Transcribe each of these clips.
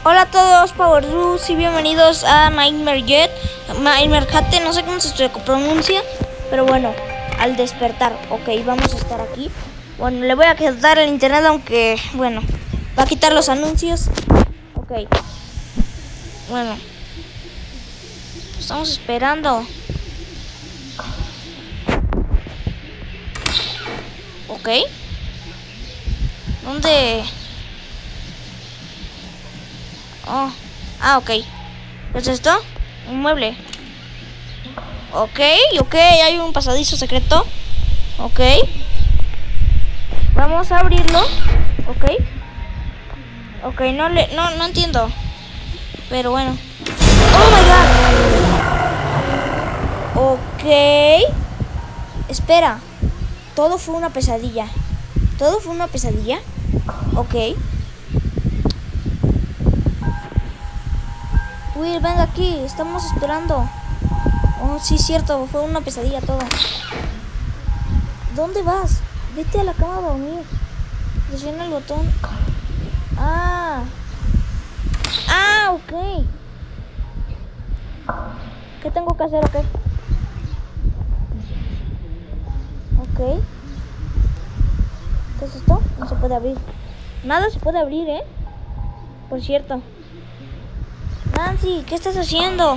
Hola a todos, Power Dudes, y bienvenidos a Nightmare Hat, no sé cómo se pronuncia, pero bueno, al despertar. Ok, vamos a estar aquí. Bueno, le voy a quitar el internet, aunque, bueno, va a quitar los anuncios. Ok. Bueno. Estamos esperando. Ok. ¿Dónde? Oh. Ah, ok. ¿Qué es esto? Un mueble. Ok, hay un pasadizo secreto. Ok. Vamos a abrirlo. Ok. Ok, no entiendo. Pero bueno. Oh my god. Ok. Espera. Todo fue una pesadilla. ¿Todo fue una pesadilla? Ok. Will, venga aquí. Estamos esperando. Oh, sí, cierto. Fue una pesadilla todo. ¿Dónde vas? Vete a la cama a dormir. Presiona el botón. Ah, ok. ¿Qué tengo que hacer o qué? Ok. ¿Qué es esto? No se puede abrir. Nada se puede abrir, ¿eh? Por cierto. Nancy, ¿qué estás haciendo?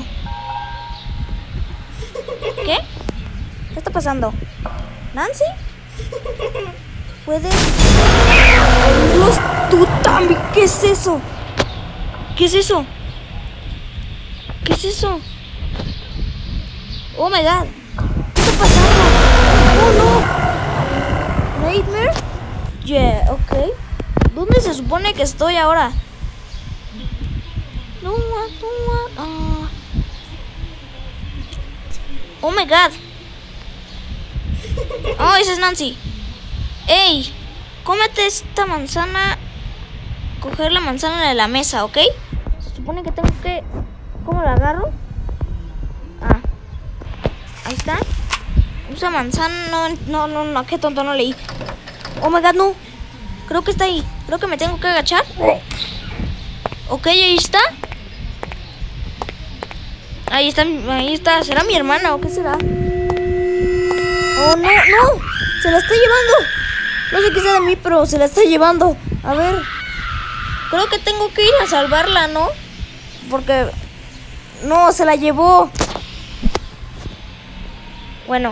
¿Qué? ¿Qué está pasando? ¿Nancy? ¿Puedes? ¡Oh, Dios, tú también! ¿Qué es eso? ¿Qué es eso? ¿Qué es eso? Oh my god. ¿Qué está pasando? Oh no. ¿Nightmare? Yeah, ok. ¿Dónde se supone que estoy ahora? No. Oh my god. Oh, esa es Nancy. Ey, cómete esta manzana. Coger la manzana de la mesa, ¿ok? Se supone que tengo que... ¿Cómo la agarro? Ah, ahí está. Usa manzana. No, qué tonto, no leí. Oh my god, no. Creo que está ahí. Creo que me tengo que agachar. Ok, ahí está. Ahí está. ¿Será mi hermana o qué será? Oh, no. Se la está llevando. No sé qué sea de mí, pero se la está llevando. A ver. Creo que tengo que ir a salvarla, ¿no? Porque... No, se la llevó. Bueno.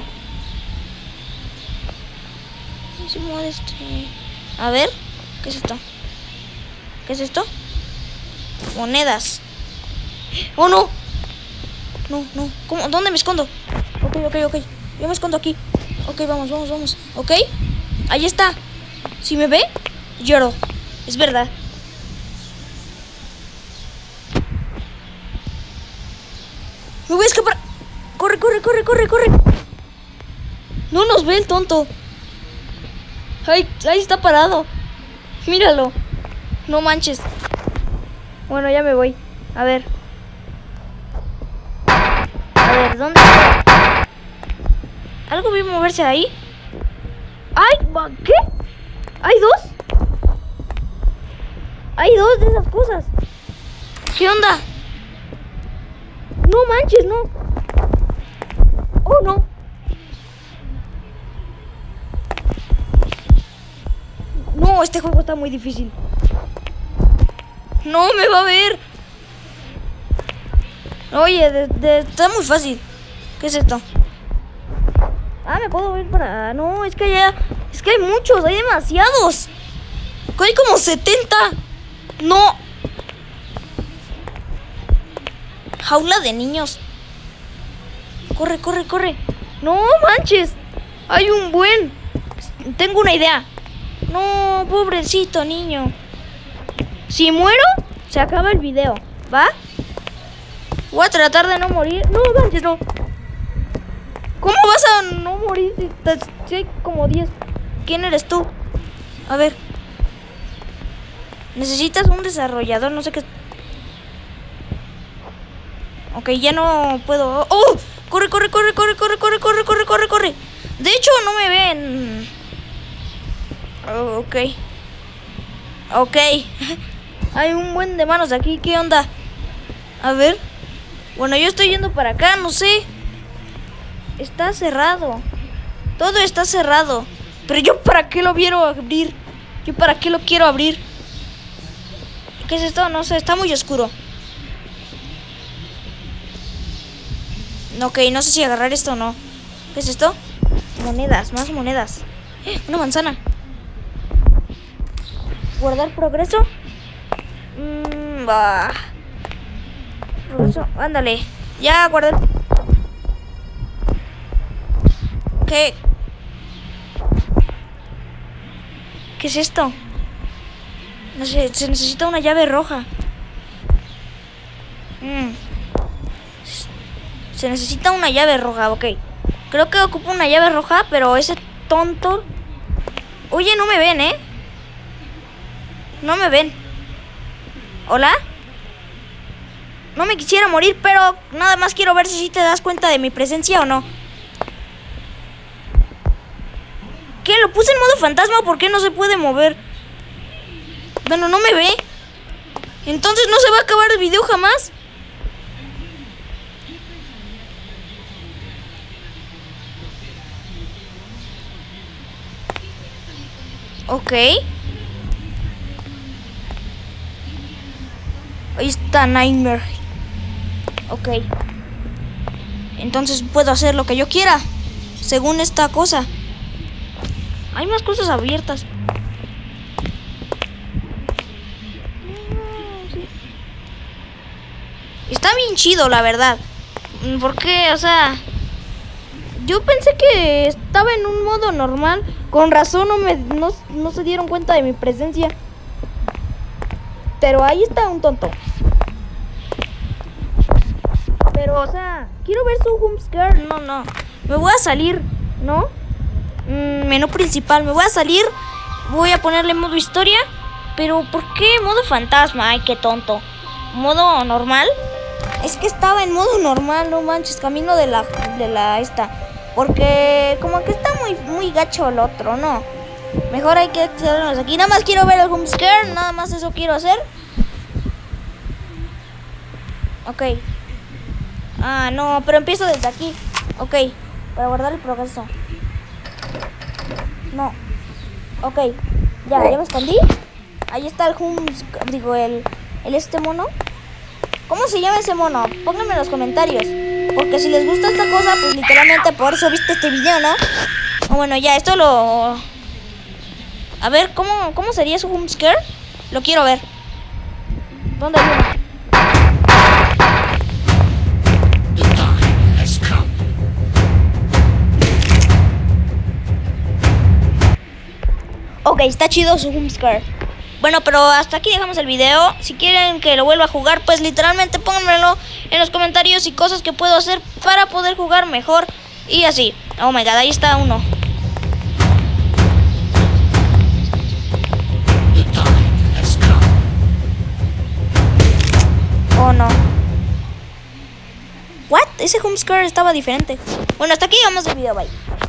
A ver. ¿Qué es esto? ¿Qué es esto? Monedas. ¡Oh, no! No. ¿Cómo? ¿Dónde me escondo? Ok. Yo me escondo aquí. Ok, vamos. Ok. Ahí está. Si me ve, lloro. Es verdad. Me voy a escapar. Corre. No nos ve el tonto. Ahí está parado. Míralo. No manches. Bueno, ya me voy. A ver, ¿dónde está? ¿Algo vi moverse ahí? ¡Ay! ¿Qué? ¿Hay dos? Hay dos de esas cosas. ¿Qué onda? No manches, no. Oh, no. No, este juego está muy difícil. No, me va a ver. Oye, está muy fácil. ¿Qué es esto? Ah, me puedo ver para... No, es que hay muchos, hay demasiados. Hay como 70. No. Jaula de niños. Corre. No manches. Hay un buen. Tengo una idea. No, pobrecito niño. Si muero, se acaba el video. ¿Va? Voy a tratar de no morir. No manches, no. ¿Cómo vas a no morir si hay como 10? ¿Quién eres tú? A ver. Necesitas un desarrollador, no sé qué. Ok, ya no puedo. ¡Oh! Corre. De hecho, no me ven. Oh, ok. Hay un buen de manos aquí. ¿Qué onda? A ver. Bueno, yo estoy yendo para acá, no sé. Está cerrado. Todo está cerrado. Pero yo para qué lo quiero abrir. Yo para qué lo quiero abrir. ¿Qué es esto? No sé, está muy oscuro. Ok, no sé si agarrar esto o no. ¿Qué es esto? Monedas, más monedas. Una manzana. Guardar progreso. Progreso, ándale. Ya guardé. ¿Qué es esto? No sé, se necesita una llave roja. Se necesita una llave roja, ok. Creo que ocupo una llave roja, pero ese tonto... Oye, no me ven, ¿eh? No me ven. ¿Hola? No me quisiera morir, pero nada más quiero ver si te das cuenta de mi presencia o no. ¿Qué? ¿Lo puse en modo fantasma? ¿Por qué no se puede mover? Bueno, no me ve. Entonces no se va a acabar el video jamás. Ok. Ahí está Nightmare. Ok. Entonces puedo hacer lo que yo quiera, según esta cosa. Hay más cosas abiertas. Está bien chido, la verdad. Porque, o sea, yo pensé que estaba en un modo normal. Con razón no se dieron cuenta de mi presencia. Pero ahí está un tonto. Pero, o sea, quiero ver su home scare. No. Me voy a salir, ¿no? Menú principal. Me voy a salir. Voy a ponerle modo historia. Pero, ¿por qué modo fantasma? Ay, qué tonto. ¿Modo normal? Es que estaba en modo normal, no manches. Camino de la esta. Porque como que está muy gacho el otro, ¿no? Mejor hay que quedarnos aquí. Nada más quiero ver el home scare. Nada más eso quiero hacer. Ok. Ah, no, pero empiezo desde aquí. Ok, para guardar el progreso. No. Ok, ya me escondí. Ahí está el home, digo, el este mono. ¿Cómo se llama ese mono? Pónganme en los comentarios. Porque si les gusta esta cosa, pues literalmente por eso viste este video, ¿no? Bueno, ya, esto lo... A ver, ¿cómo sería su home scare? Lo quiero ver. ¿Dónde hay uno? Ok, está chido su home scare. Bueno, pero hasta aquí dejamos el video. Si quieren que lo vuelva a jugar, pues literalmente pónganmelo en los comentarios y cosas que puedo hacer para poder jugar mejor. Y así. Oh my god, ahí está uno. Oh no. What? Ese home scare estaba diferente. Bueno, hasta aquí dejamos el video, bye.